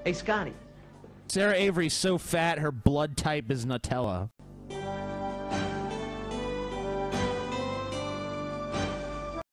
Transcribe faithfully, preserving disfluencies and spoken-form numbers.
Hey, Scotty. Sarah Avery's so fat, her blood type is Nutella.